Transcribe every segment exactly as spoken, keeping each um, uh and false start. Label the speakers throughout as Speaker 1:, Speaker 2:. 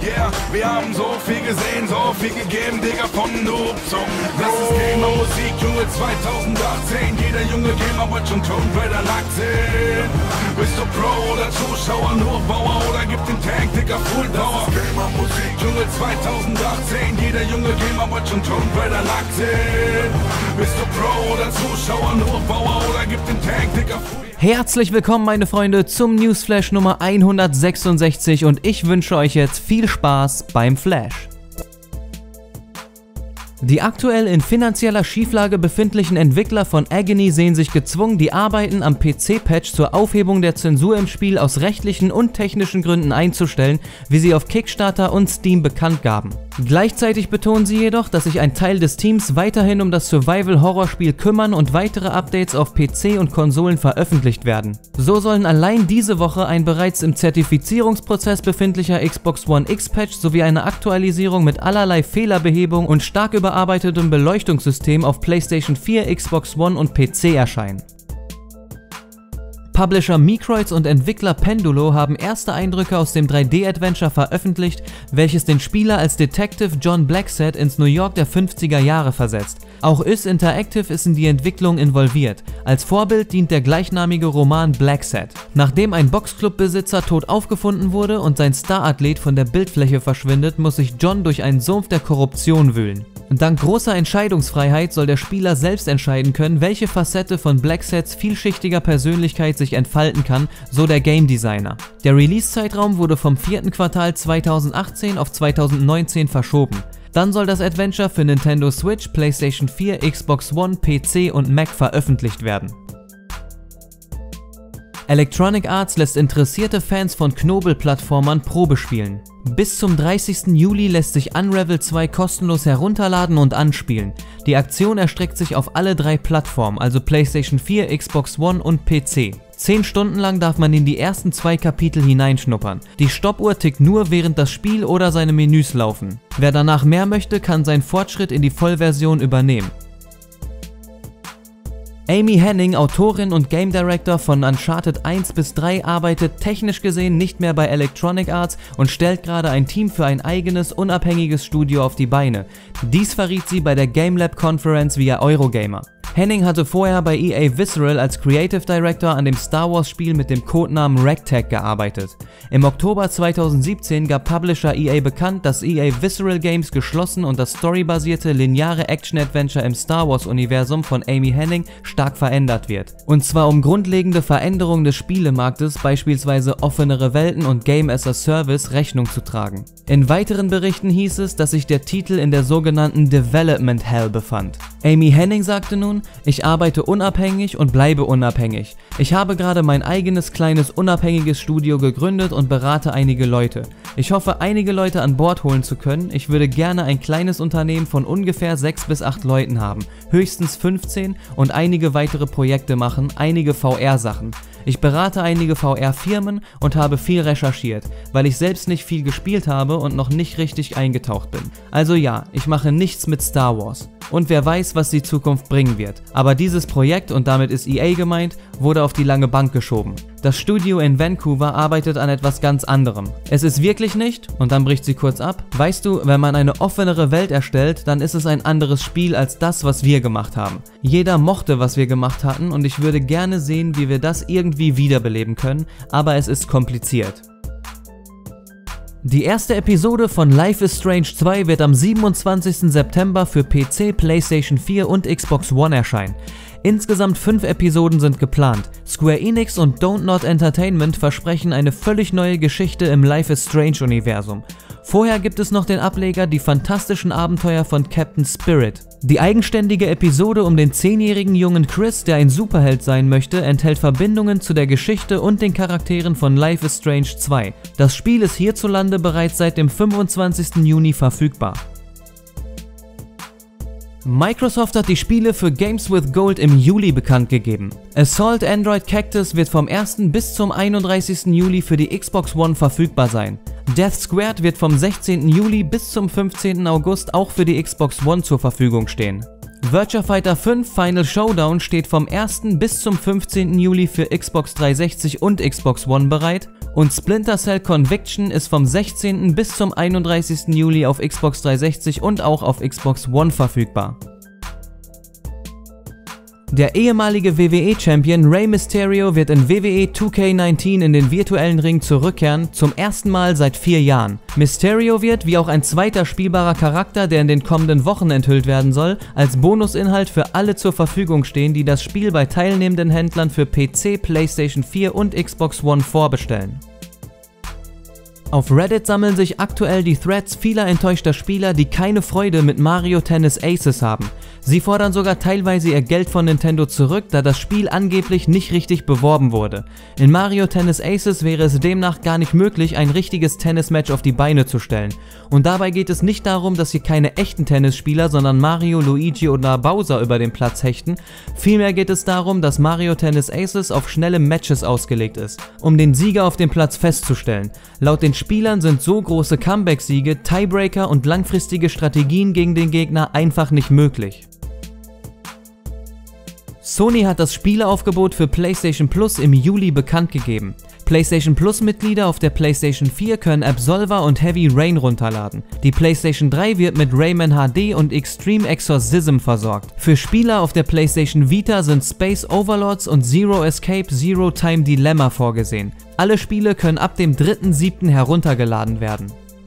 Speaker 1: Yeah, wir haben so viel gesehen, so viel gegeben, Digga, von Noob zum Das ist Gamer-Musik, Junge, zweitausendachtzehn. Jeder junge Gamer wollte schon Tomb Raider nackt sehen. Bist du Pro oder Zuschauer, nur Bauer oder gibt den Tank, Digga, Full Power. Das ist Gamer-Musik, Junge, zweitausendachtzehn. Jeder junge Gamer wollte schon Tomb Raider nackt sehen. Bist du Pro oder Zuschauer, nur Bauer oder gibt den Tank, Digga, Full Power.
Speaker 2: Herzlich willkommen, meine Freunde, zum Newsflash Nummer hundertsechsundsechzig und ich wünsche euch jetzt viel Spaß beim Flash. Die aktuell in finanzieller Schieflage befindlichen Entwickler von Agony sehen sich gezwungen, die Arbeiten am P C-Patch zur Aufhebung der Zensur im Spiel aus rechtlichen und technischen Gründen einzustellen, wie sie auf Kickstarter und Steam bekannt gaben. Gleichzeitig betonen sie jedoch, dass sich ein Teil des Teams weiterhin um das Survival-Horror-Spiel kümmern und weitere Updates auf P C und Konsolen veröffentlicht werden. So sollen allein diese Woche ein bereits im Zertifizierungsprozess befindlicher Xbox One X-Patch sowie eine Aktualisierung mit allerlei Fehlerbehebung und stark überarbeitetem Beleuchtungssystem auf PlayStation vier, Xbox One und P C erscheinen. Publisher Microids und Entwickler Pendulo haben erste Eindrücke aus dem drei D-Adventure veröffentlicht, welches den Spieler als Detective John Blacksad ins New York der fünfziger Jahre versetzt. Auch Ys Interactive ist in die Entwicklung involviert. Als Vorbild dient der gleichnamige Roman Blacksad. Nachdem ein Boxclub-Besitzer tot aufgefunden wurde und sein Starathlet von der Bildfläche verschwindet, muss sich John durch einen Sumpf der Korruption wühlen. Dank großer Entscheidungsfreiheit soll der Spieler selbst entscheiden können, welche Facette von Blacksads vielschichtiger Persönlichkeit sich entfalten kann, so der Game Designer. Der Release-Zeitraum wurde vom vierten Quartal zweitausendachtzehn auf zweitausendneunzehn verschoben. Dann soll das Adventure für Nintendo Switch, PlayStation vier, Xbox One, P C und Mac veröffentlicht werden. Electronic Arts lässt interessierte Fans von Knobel-Plattformern Probe spielen. Bis zum dreißigsten Juli lässt sich Unravel zwei kostenlos herunterladen und anspielen. Die Aktion erstreckt sich auf alle drei Plattformen, also PlayStation vier, Xbox One und P C. Zehn Stunden lang darf man in die ersten zwei Kapitel hineinschnuppern. Die Stoppuhr tickt nur, während das Spiel oder seine Menüs laufen. Wer danach mehr möchte, kann seinen Fortschritt in die Vollversion übernehmen. Amy Hennig, Autorin und Game Director von Uncharted eins bis drei, arbeitet technisch gesehen nicht mehr bei Electronic Arts und stellt gerade ein Team für ein eigenes, unabhängiges Studio auf die Beine. Dies verriet sie bei der GameLab Conference via Eurogamer. Hennig hatte vorher bei E A Visceral als Creative Director an dem Star Wars Spiel mit dem Codenamen Ragtag gearbeitet. Im Oktober zweitausendsiebzehn gab Publisher E A bekannt, dass E A Visceral Games geschlossen und das storybasierte lineare Action-Adventure im Star Wars Universum von Amy Hennig stark verändert wird. Und zwar um grundlegende Veränderungen des Spielemarktes, beispielsweise offenere Welten und Game as a Service, Rechnung zu tragen. In weiteren Berichten hieß es, dass sich der Titel in der sogenannten Development Hell befand. Amy Hennig sagte nun: Ich arbeite unabhängig und bleibe unabhängig. Ich habe gerade mein eigenes kleines unabhängiges Studio gegründet und berate einige Leute. Ich hoffe, einige Leute an Bord holen zu können. Ich würde gerne ein kleines Unternehmen von ungefähr sechs bis acht Leuten haben, höchstens fünfzehn, und einige weitere Projekte machen, einige V R-Sachen. Ich berate einige V R-Firmen und habe viel recherchiert, weil ich selbst nicht viel gespielt habe und noch nicht richtig eingetaucht bin. Also ja, ich mache nichts mit Star Wars. Und wer weiß, was die Zukunft bringen wird. Aber dieses Projekt, und damit ist E A gemeint, wurde auf die lange Bank geschoben. Das Studio in Vancouver arbeitet an etwas ganz anderem. Es ist wirklich nicht, und dann bricht sie kurz ab, weißt du, wenn man eine offenere Welt erstellt, dann ist es ein anderes Spiel als das, was wir gemacht haben. Jeder mochte, was wir gemacht hatten, und ich würde gerne sehen, wie wir das irgendwie wiederbeleben können, aber es ist kompliziert. Die erste Episode von Life is Strange zwei wird am siebenundzwanzigsten September für P C, PlayStation vier und Xbox One erscheinen. Insgesamt fünf Episoden sind geplant. Square Enix und Don't Nod Entertainment versprechen eine völlig neue Geschichte im Life is Strange Universum. Vorher gibt es noch den Ableger Die fantastischen Abenteuer von Captain Spirit. Die eigenständige Episode um den zehnjährigen jungen Chris, der ein Superheld sein möchte, enthält Verbindungen zu der Geschichte und den Charakteren von Life is Strange zwei. Das Spiel ist hierzulande bereits seit dem fünfundzwanzigsten Juni verfügbar. Microsoft hat die Spiele für Games with Gold im Juli bekannt gegeben. Assault Android Cactus wird vom ersten bis zum einunddreißigsten Juli für die Xbox One verfügbar sein. Death Squared wird vom sechzehnten Juli bis zum fünfzehnten August auch für die Xbox One zur Verfügung stehen. Virtua Fighter fünf Final Showdown steht vom ersten bis zum fünfzehnten Juli für Xbox dreihundertsechzig und Xbox One bereit und Splinter Cell Conviction ist vom sechzehnten bis zum einunddreißigsten Juli auf Xbox dreihundertsechzig und auch auf Xbox One verfügbar. Der ehemalige W W E-Champion Rey Mysterio wird in W W E zwei K neunzehn in den virtuellen Ring zurückkehren, zum ersten Mal seit vier Jahren. Mysterio wird, wie auch ein zweiter spielbarer Charakter, der in den kommenden Wochen enthüllt werden soll, als Bonusinhalt für alle zur Verfügung stehen, die das Spiel bei teilnehmenden Händlern für P C, PlayStation vier und Xbox One vorbestellen. Auf Reddit sammeln sich aktuell die Threads vieler enttäuschter Spieler, die keine Freude mit Mario Tennis Aces haben. Sie fordern sogar teilweise ihr Geld von Nintendo zurück, da das Spiel angeblich nicht richtig beworben wurde. In Mario Tennis Aces wäre es demnach gar nicht möglich, ein richtiges Tennismatch auf die Beine zu stellen. Und dabei geht es nicht darum, dass hier keine echten Tennisspieler, sondern Mario, Luigi oder Bowser über den Platz hechten. Vielmehr geht es darum, dass Mario Tennis Aces auf schnelle Matches ausgelegt ist, um den Sieger auf dem Platz festzustellen. Laut den Spielern sind so große Comeback-Siege, Tiebreaker und langfristige Strategien gegen den Gegner einfach nicht möglich. Sony hat das Spieleaufgebot für PlayStation Plus im Juli bekannt gegeben. PlayStation Plus Mitglieder auf der PlayStation vier können Absolver und Heavy Rain runterladen. Die PlayStation drei wird mit Rayman H D und Extreme Exorcism versorgt. Für Spieler auf der PlayStation Vita sind Space Overlords und Zero Escape Zero Time Dilemma vorgesehen. Alle Spiele können ab dem dritten siebten heruntergeladen werden.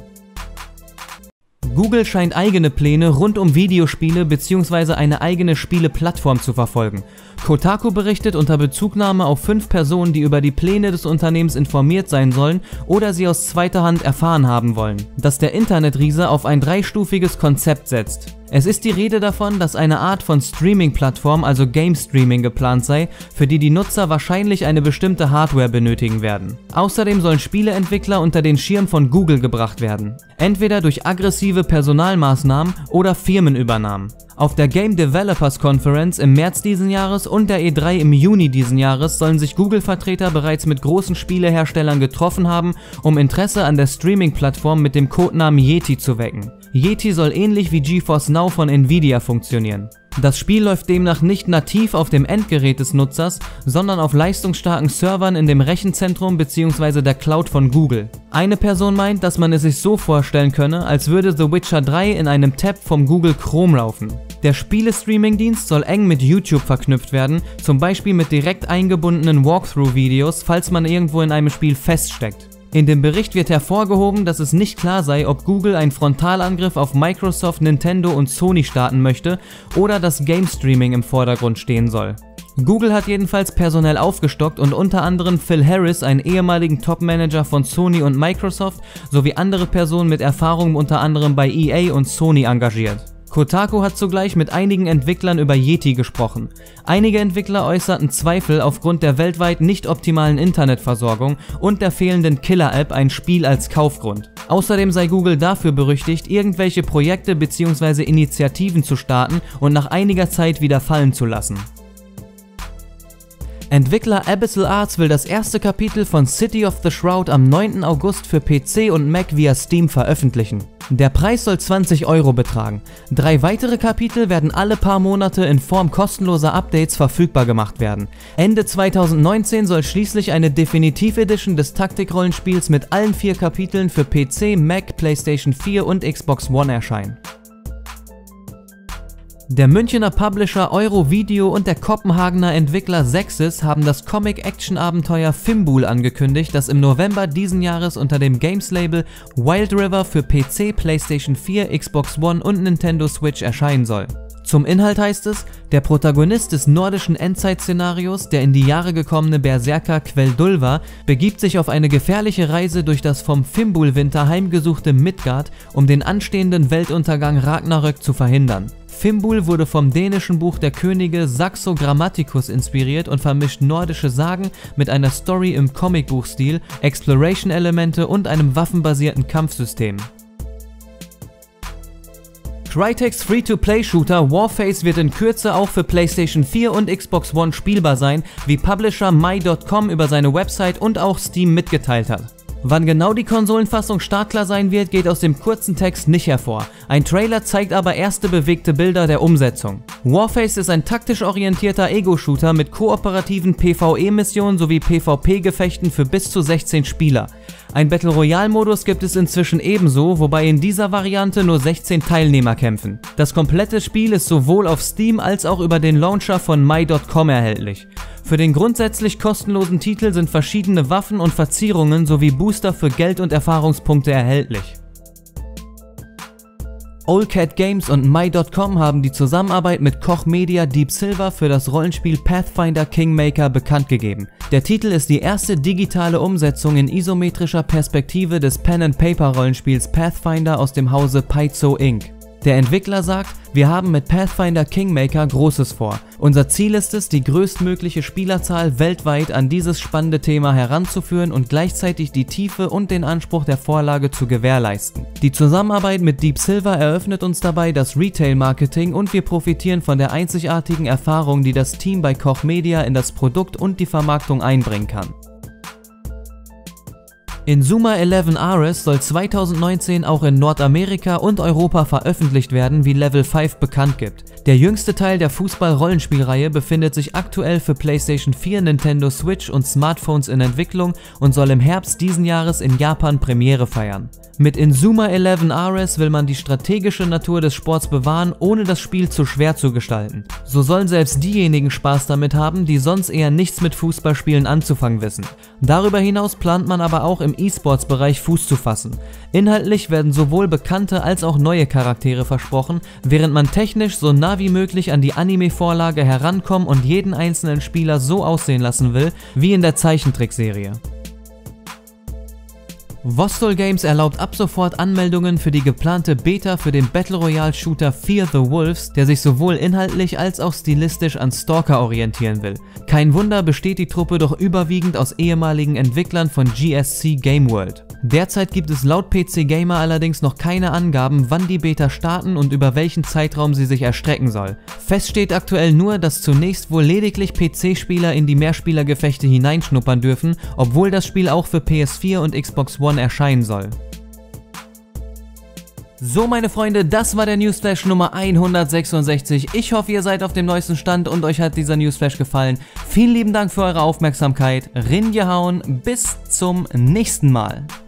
Speaker 2: Google scheint eigene Pläne rund um Videospiele bzw. eine eigene Spieleplattform zu verfolgen. Kotaku berichtet unter Bezugnahme auf fünf Personen, die über die Pläne des Unternehmens informiert sein sollen oder sie aus zweiter Hand erfahren haben wollen, dass der Internetriese auf ein dreistufiges Konzept setzt. Es ist die Rede davon, dass eine Art von Streaming-Plattform, also Game Streaming, geplant sei, für die die Nutzer wahrscheinlich eine bestimmte Hardware benötigen werden. Außerdem sollen Spieleentwickler unter den Schirm von Google gebracht werden, entweder durch aggressive Personalmaßnahmen oder Firmenübernahmen. Auf der Game Developers Conference im März diesen Jahres und der E drei im Juni diesen Jahres sollen sich Google-Vertreter bereits mit großen Spieleherstellern getroffen haben, um Interesse an der Streaming-Plattform mit dem Codenamen Yeti zu wecken. Yeti soll ähnlich wie GeForce Now von Nvidia funktionieren. Das Spiel läuft demnach nicht nativ auf dem Endgerät des Nutzers, sondern auf leistungsstarken Servern in dem Rechenzentrum bzw. der Cloud von Google. Eine Person meint, dass man es sich so vorstellen könne, als würde The Witcher drei in einem Tab vom Google Chrome laufen. Der Spiele-Streaming-Dienst soll eng mit YouTube verknüpft werden, zum Beispiel mit direkt eingebundenen Walkthrough-Videos, falls man irgendwo in einem Spiel feststeckt. In dem Bericht wird hervorgehoben, dass es nicht klar sei, ob Google einen Frontalangriff auf Microsoft, Nintendo und Sony starten möchte oder dass Game Streaming im Vordergrund stehen soll. Google hat jedenfalls personell aufgestockt und unter anderem Phil Harris, einen ehemaligen Top-Manager von Sony und Microsoft, sowie andere Personen mit Erfahrung unter anderem bei E A und Sony engagiert. Kotaku hat zugleich mit einigen Entwicklern über Yeti gesprochen. Einige Entwickler äußerten Zweifel aufgrund der weltweit nicht optimalen Internetversorgung und der fehlenden Killer-App ein Spiel als Kaufgrund. Außerdem sei Google dafür berüchtigt, irgendwelche Projekte bzw. Initiativen zu starten und nach einiger Zeit wieder fallen zu lassen. Entwickler Abyssal Arts will das erste Kapitel von City of the Shroud am neunten August für P C und Mac via Steam veröffentlichen. Der Preis soll zwanzig Euro betragen. Drei weitere Kapitel werden alle paar Monate in Form kostenloser Updates verfügbar gemacht werden. Ende zweitausendneunzehn soll schließlich eine Definitive Edition des Taktikrollenspiels mit allen vier Kapiteln für P C, Mac, PlayStation vier und Xbox One erscheinen. Der Münchener Publisher Eurovideo und der Kopenhagener Entwickler Sexis haben das Comic-Action-Abenteuer Fimbul angekündigt, das im November diesen Jahres unter dem Games-Label Wild River für P C, PlayStation vier, Xbox One und Nintendo Switch erscheinen soll. Zum Inhalt heißt es, der Protagonist des nordischen Endzeit-Szenarios, der in die Jahre gekommene Berserker Queldulva, begibt sich auf eine gefährliche Reise durch das vom Fimbul-Winter heimgesuchte Midgard, um den anstehenden Weltuntergang Ragnarök zu verhindern. Fimbul wurde vom dänischen Buch der Könige Saxo Grammaticus inspiriert und vermischt nordische Sagen mit einer Story im Comicbuchstil, Exploration-Elemente und einem waffenbasierten Kampfsystem. Crytek's Free-to-Play-Shooter Warface wird in Kürze auch für PlayStation vier und Xbox One spielbar sein, wie Publisher My Punkt com über seine Website und auch Steam mitgeteilt hat. Wann genau die Konsolenfassung startklar sein wird, geht aus dem kurzen Text nicht hervor. Ein Trailer zeigt aber erste bewegte Bilder der Umsetzung. Warface ist ein taktisch orientierter Ego-Shooter mit kooperativen PvE-Missionen sowie PvP-Gefechten für bis zu sechzehn Spieler. Ein Battle Royale-Modus gibt es inzwischen ebenso, wobei in dieser Variante nur sechzehn Teilnehmer kämpfen. Das komplette Spiel ist sowohl auf Steam als auch über den Launcher von my Punkt com erhältlich. Für den grundsätzlich kostenlosen Titel sind verschiedene Waffen und Verzierungen sowie Booster für Geld und Erfahrungspunkte erhältlich. Owlcat Games und my Punkt com haben die Zusammenarbeit mit Koch Media Deep Silver für das Rollenspiel Pathfinder Kingmaker bekannt gegeben. Der Titel ist die erste digitale Umsetzung in isometrischer Perspektive des Pen-and-Paper-Rollenspiels Pathfinder aus dem Hause Paizo Incorporated. Der Entwickler sagt, wir haben mit Pathfinder Kingmaker Großes vor. Unser Ziel ist es, die größtmögliche Spielerzahl weltweit an dieses spannende Thema heranzuführen und gleichzeitig die Tiefe und den Anspruch der Vorlage zu gewährleisten. Die Zusammenarbeit mit Deep Silver eröffnet uns dabei das Retail-Marketing und wir profitieren von der einzigartigen Erfahrung, die das Team bei Koch Media in das Produkt und die Vermarktung einbringen kann. Inzuma elf Ares soll zweitausendneunzehn auch in Nordamerika und Europa veröffentlicht werden, wie Level fünf bekannt gibt. Der jüngste Teil der Fußball-Rollenspielreihe befindet sich aktuell für PlayStation vier, Nintendo Switch und Smartphones in Entwicklung und soll im Herbst diesen Jahres in Japan Premiere feiern. Mit Inzuma elf Ares will man die strategische Natur des Sports bewahren, ohne das Spiel zu schwer zu gestalten. So sollen selbst diejenigen Spaß damit haben, die sonst eher nichts mit Fußballspielen anzufangen wissen. Darüber hinaus plant man aber auch im E-Sports-Bereich Fuß zu fassen. Inhaltlich werden sowohl bekannte als auch neue Charaktere versprochen, während man technisch so nah wie möglich an die Anime-Vorlage herankommen und jeden einzelnen Spieler so aussehen lassen will, wie in der Zeichentrickserie. Vostol Games erlaubt ab sofort Anmeldungen für die geplante Beta für den Battle Royale Shooter Fear the Wolves, der sich sowohl inhaltlich als auch stilistisch an Stalker orientieren will. Kein Wunder, besteht die Truppe doch überwiegend aus ehemaligen Entwicklern von G S C Game World. Derzeit gibt es laut P C Gamer allerdings noch keine Angaben, wann die Beta starten und über welchen Zeitraum sie sich erstrecken soll. Fest steht aktuell nur, dass zunächst wohl lediglich P C-Spieler in die Mehrspielergefechte hineinschnuppern dürfen, obwohl das Spiel auch für P S vier und Xbox One erscheinen soll. So meine Freunde, das war der Newsflash Nummer hundertsechsundsechzig. Ich hoffe, ihr seid auf dem neuesten Stand und euch hat dieser Newsflash gefallen. Vielen lieben Dank für eure Aufmerksamkeit. Ringehauen, bis zum nächsten Mal.